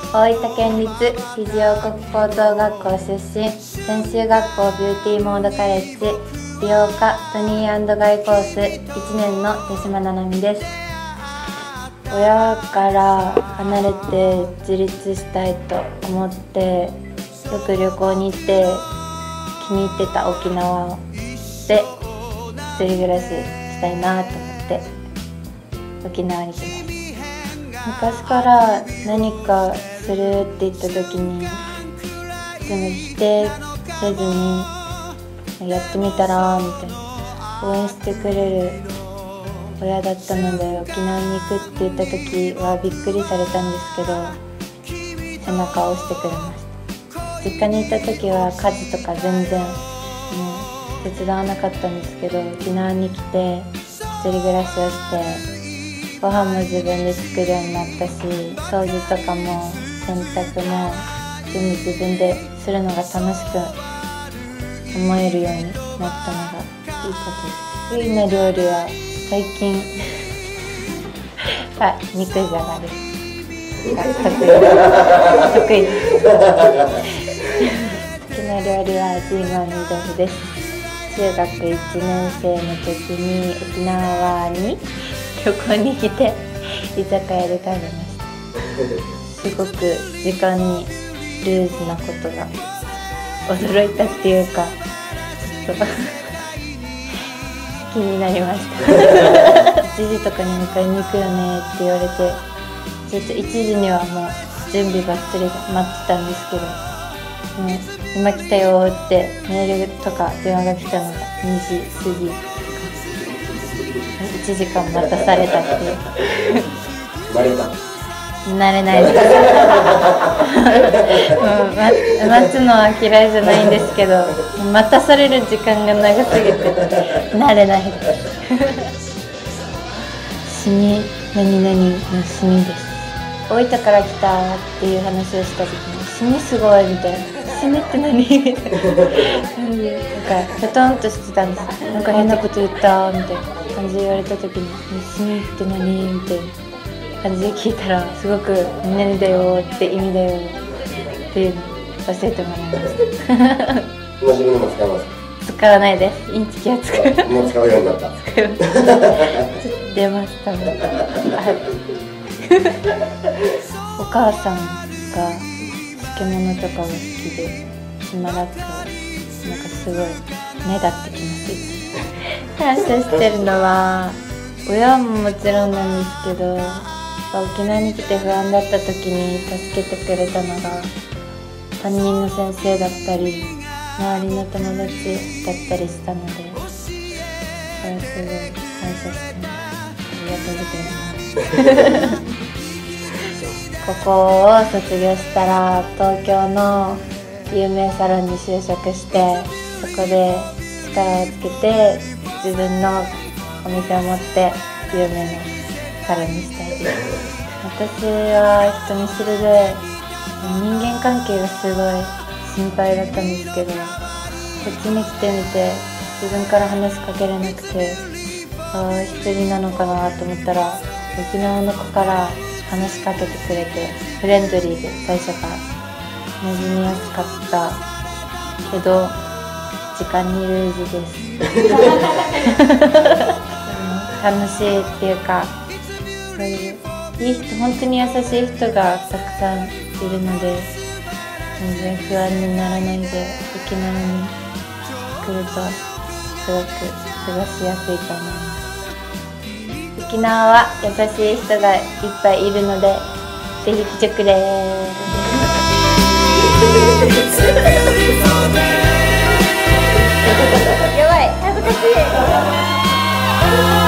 大分県立肘王国高等学校出身、専修学校ビューティーモードカレッジ美容科トニー&ガイコース1年の八島七海です。親から離れて自立したいと思ってよく旅行に行って気に入ってた沖縄で一人暮らししたいなと思って沖縄に来ました。昔から何かするって言った時にでも否定せずにやってみたらみたいな応援してくれる親だったので、沖縄に行くって言った時はびっくりされたんですけど背中を押してくれました。実家にいた時は家事とか全然手伝わなかったんですけど、沖縄に来て一人暮らしをしてご飯も自分で作るようになったし、掃除とかも洗濯も全部自分でするのが楽しく思えるようになったのがいいことです。得意な料理は最近肉じゃがです。得意です。好きな料理はジーマミー豆腐です。中学1年生の時に沖縄に旅行に来て居酒屋で食べました。すごく時間にルーズなことが驚いたっていうかちょっと気になりました1時とかに迎えに行くよねって言われて、ちょっと1時にはもう準備ばっつり待ってたんですけど、今来たよってメールとか電話が来たのが2時過ぎ、1時間待たされたっていう慣れないです待つのは嫌いじゃないんですけど、待たされる時間が長すぎて慣れないですシミ何々のシミです。大分から来たっていう話をした時にシミすごいみたいな、シミって何みたいな感じでなんかふとんとしてたんです。なんか変なこと言ったみたいな感じで言われた時にシミって何みたいな感じで聞いたら、すごく何だよって意味だよっていうのを教えてもらいました今自分でも使いますか？ 使わないです。インチキは使うもう使うようになった。 使いますちょっと出ましたねお母さんが漬物とかが好きでしばらくなんかすごい目立ってきます感謝してるのは親ももちろんなんですけど、沖縄に来て不安だった時に助けてくれたのが担任の先生だったり周りの友達だったりしたので、それはすごい感謝してます。ありがとうございますここを卒業したら東京の有名サロンに就職して、そこで力をつけて自分のお店を持って有名なサロンにしたいです。私は人見知りで人間関係がすごい心配だったんですけど、こっちに来てみて自分から話しかけれなくて、一人なのかなと思ったら沖縄の子から話しかけてくれて、フレンドリーで最初から馴染みやすかったけど時間にルーズです楽しいっていうか、そういういい人、本当に優しい人がたくさんいるので全然不安にならないで沖縄に来るとすごく過ごしやすいと思います。沖縄は優しい人がいっぱいいるのでぜひ来てくれやばい恥ずかしい